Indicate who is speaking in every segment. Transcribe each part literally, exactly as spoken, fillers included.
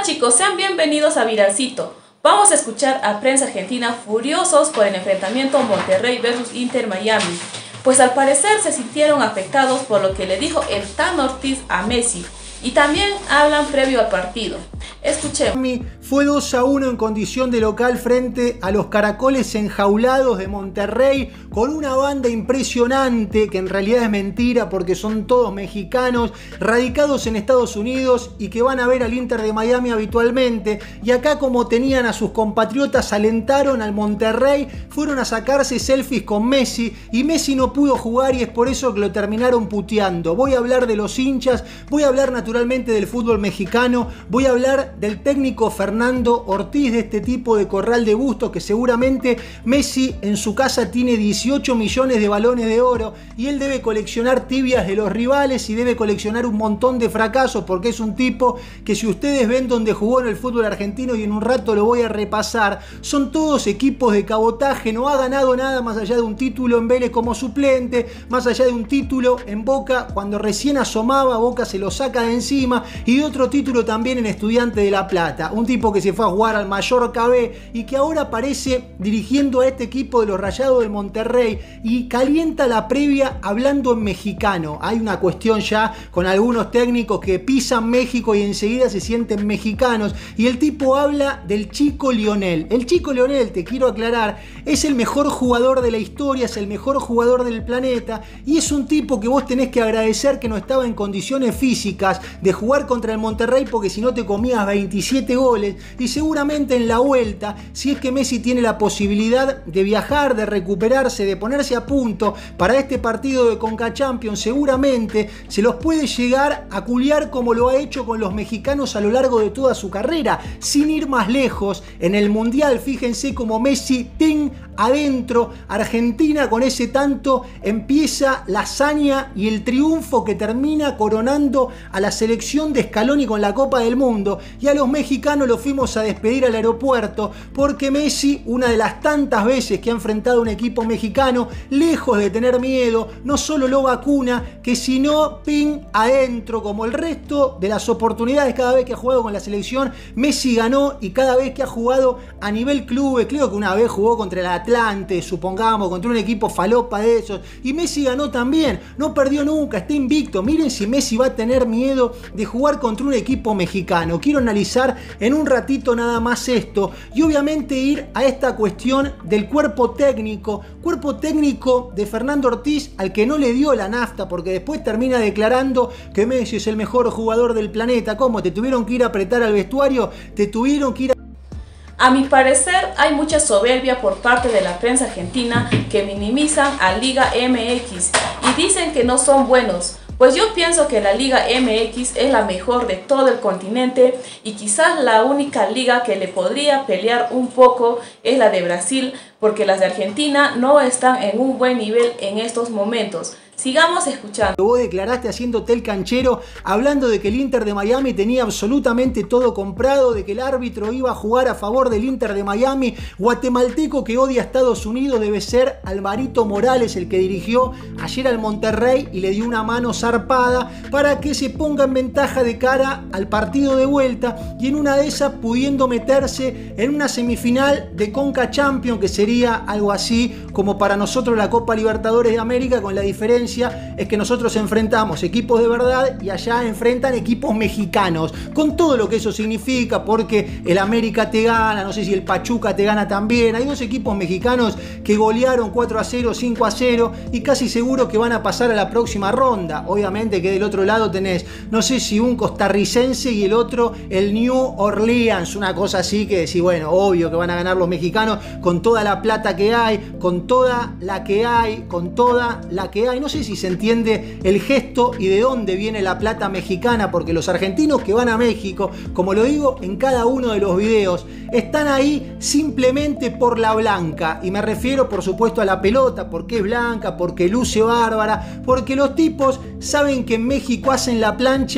Speaker 1: chicos, sean bienvenidos a Viralcito. Vamos a escuchar a prensa argentina furiosos por el enfrentamiento Monterrey versus Inter Miami, pues al parecer se sintieron afectados por lo que le dijo el Tan Ortiz a Messi, y también hablan previo al partido. Escuchemos.
Speaker 2: Fue dos a uno en condición de local frente a los Caracoles enjaulados de Monterrey, con una banda impresionante que en realidad es mentira porque son todos mexicanos radicados en Estados Unidos y que van a ver al Inter de Miami habitualmente. Y acá, como tenían a sus compatriotas, alentaron al Monterrey, fueron a sacarse selfies con Messi y Messi no pudo jugar y es por eso que lo terminaron puteando. Voy a hablar de los hinchas, voy a hablar naturalmente del fútbol mexicano, voy a hablar del técnico Fernando Ortiz, de este tipo de Corral de Bustos que seguramente Messi en su casa tiene dieciocho millones de balones de oro y él debe coleccionar tibias de los rivales y debe coleccionar un montón de fracasos, porque es un tipo que, si ustedes ven donde jugó en el fútbol argentino, y en un rato lo voy a repasar, son todos equipos de cabotaje, no ha ganado nada más allá de un título en Vélez como suplente, más allá de un título en Boca cuando recién asomaba, Boca se lo saca de encima, y de otro título también en Estudiantes de La Plata, un tipo que se fue a jugar al Mallorca B y que ahora aparece dirigiendo a este equipo de los Rayados del Monterrey y calienta la previa hablando en mexicano. Hay una cuestión ya con algunos técnicos que pisan México y enseguida se sienten mexicanos, y el tipo habla del Chico Lionel. El Chico Lionel, te quiero aclarar, es el mejor jugador de la historia, es el mejor jugador del planeta, y es un tipo que vos tenés que agradecer que no estaba en condiciones físicas de jugar contra el Monterrey, porque si no te comías veintisiete goles. Y seguramente en la vuelta, si es que Messi tiene la posibilidad de viajar, de recuperarse, de ponerse a punto para este partido de Conca Champions, seguramente se los puede llegar a culiar como lo ha hecho con los mexicanos a lo largo de toda su carrera. Sin ir más lejos, en el Mundial, fíjense como Messi, ting, adentro, Argentina con ese tanto empieza la hazaña y el triunfo que termina coronando a la selección de Scaloni con la Copa del Mundo, y a los mexicanos los fuimos a despedir al aeropuerto porque Messi, una de las tantas veces que ha enfrentado a un equipo mexicano, lejos de tener miedo, no solo lo vacuna, que sino ping adentro, como el resto de las oportunidades. Cada vez que ha jugado con la selección, Messi ganó, y cada vez que ha jugado a nivel clubes, creo que una vez jugó contra el Atlante, supongamos, contra un equipo falopa de esos, y Messi ganó también, no perdió nunca, está invicto. Miren si Messi va a tener miedo de jugar contra un equipo mexicano. Quiero analizar en un ratito nada más esto, y obviamente ir a esta cuestión del cuerpo técnico, cuerpo técnico de Fernando Ortiz, al que no le dio la nafta, porque después termina declarando que Messi es el mejor jugador del planeta. ¿Cómo? ¿Te tuvieron que ir a apretar al vestuario? ¿Te tuvieron que ir a...
Speaker 1: A mi parecer, hay mucha soberbia por parte de la prensa argentina que minimizan a Liga M X y dicen que no son buenos. Pues yo pienso que la Liga M X es la mejor de todo el continente, y quizás la única liga que le podría pelear un poco es la de Brasil, porque las de Argentina no están en un buen nivel en estos momentos. Sigamos escuchando.
Speaker 2: Vos declaraste haciéndote el canchero, hablando de que el Inter de Miami tenía absolutamente todo comprado, de que el árbitro iba a jugar a favor del Inter de Miami. Guatemalteco que odia a Estados Unidos debe ser Alvarito Morales, el que dirigió ayer al Monterrey y le dio una mano zarpada para que se ponga en ventaja de cara al partido de vuelta, y en una de esas pudiendo meterse en una semifinal de Conca Champions, que sería algo así como para nosotros la Copa Libertadores de América, con la diferencia es que nosotros enfrentamos equipos de verdad y allá enfrentan equipos mexicanos, con todo lo que eso significa, porque el América te gana, no sé si el Pachuca te gana también. Hay dos equipos mexicanos que golearon cuatro a cero, cinco a cero y casi seguro que van a pasar a la próxima ronda. Obviamente que del otro lado tenés, no sé si un costarricense y el otro el New Orleans, una cosa así que decís, bueno, obvio que van a ganar los mexicanos con toda la plata que hay, con toda la que hay, con toda la que hay. No sé si se entiende el gesto y de dónde viene la plata mexicana, porque los argentinos que van a México, como lo digo en cada uno de los videos, están ahí simplemente por la blanca, y me refiero por supuesto a la pelota, porque es blanca, porque luce bárbara, porque los tipos saben que en México hacen la plancha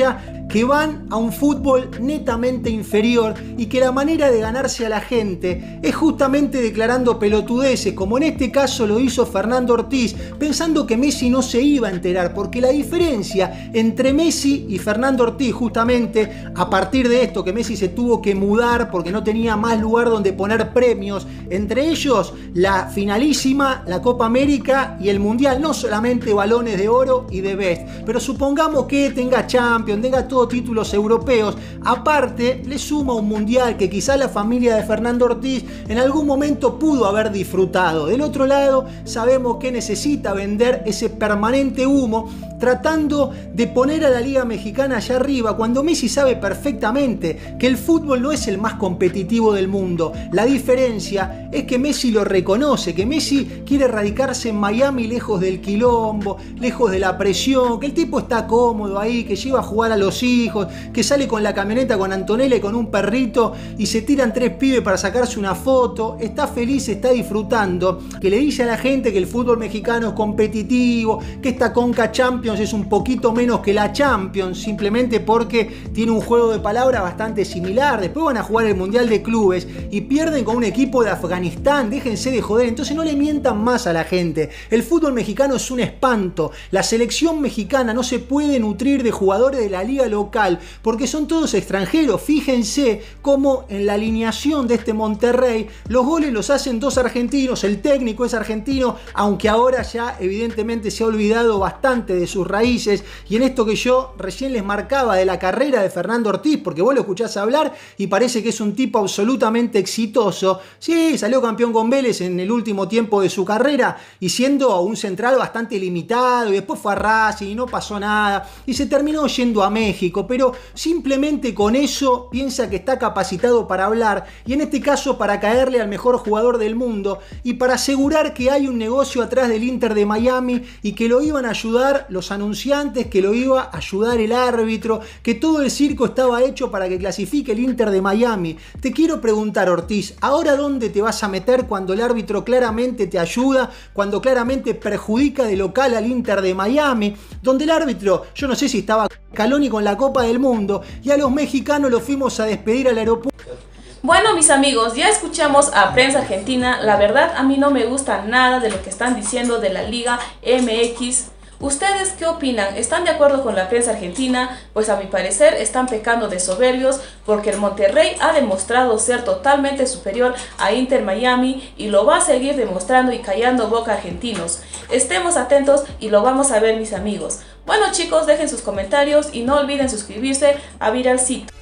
Speaker 2: que van a un fútbol netamente inferior y que la manera de ganarse a la gente es justamente declarando pelotudeces, como en este caso lo hizo Fernando Ortiz, pensando que Messi no se iba a enterar, porque la diferencia entre Messi y Fernando Ortiz, justamente a partir de esto, que Messi se tuvo que mudar porque no tenía más lugar donde poner premios, entre ellos la finalísima, la Copa América y el Mundial, no solamente balones de oro y de Best, pero supongamos que tenga Champions, tenga todos títulos europeos, aparte le suma un Mundial que quizá la familia de Fernando Ortiz en algún momento pudo haber disfrutado. Del otro lado, sabemos que necesita vender ese permanente humo, tratando de poner a la Liga Mexicana allá arriba, cuando Messi sabe perfectamente que el fútbol no es el más competitivo del mundo. La diferencia es que Messi lo reconoce, que Messi quiere radicarse en Miami, lejos del quilombo, lejos de la presión, que el tipo está cómodo ahí, que lleva a jugar a los hijos, que sale con la camioneta con Antonella y con un perrito y se tiran tres pibes para sacarse una foto, está feliz, está disfrutando, que le dice a la gente que el fútbol mexicano es competitivo, que esta Conca Champions es un poquito menos que la Champions, simplemente porque tiene un juego de palabras bastante similar. Después van a jugar el Mundial de Clubes y pierden con un equipo de Afganistán, déjense de joder, entonces no le mientan más a la gente. El fútbol mexicano es un espanto, la selección mexicana no se puede nutrir de jugadores de la liga local porque son todos extranjeros. Fíjense cómo en la alineación de este Monterrey los goles los hacen dos argentinos, el técnico es argentino, aunque ahora ya evidentemente se ha olvidado bastante de sus raíces, y en esto que yo recién les marcaba de la carrera de Fernando Ortiz, porque vos lo escuchás hablar y parece que es un tipo absolutamente exitoso. Sí, salió campeón con Vélez en el último tiempo de su carrera y siendo un central bastante limitado, y después fue a Racing y no pasó nada y se terminó yendo a México, pero simplemente con eso piensa que está capacitado para hablar, y en este caso para caerle al mejor jugador del mundo y para asegurar que hay un negocio atrás del Inter de Miami y que lo iban a ayudar los anunciantes, que lo iba a ayudar el árbitro, que todo el circo estaba hecho para que clasifique el Inter de Miami. Te quiero preguntar, Ortiz, ¿ahora dónde te vas a meter cuando el árbitro claramente te ayuda, cuando claramente perjudica de local al Inter de Miami, donde el árbitro, yo no sé si estaba Scaloni con la Copa del Mundo y a los mexicanos los fuimos a despedir al aeropuerto?
Speaker 1: Bueno, mis amigos, ya escuchamos a Prensa Argentina. La verdad, a mí no me gusta nada de lo que están diciendo de la Liga M X. ¿Ustedes qué opinan? ¿Están de acuerdo con la prensa argentina? Pues a mi parecer están pecando de soberbios, porque el Monterrey ha demostrado ser totalmente superior a Inter Miami y lo va a seguir demostrando y callando boca a argentinos. Estemos atentos y lo vamos a ver, mis amigos. Bueno, chicos, dejen sus comentarios y no olviden suscribirse a Viralcito.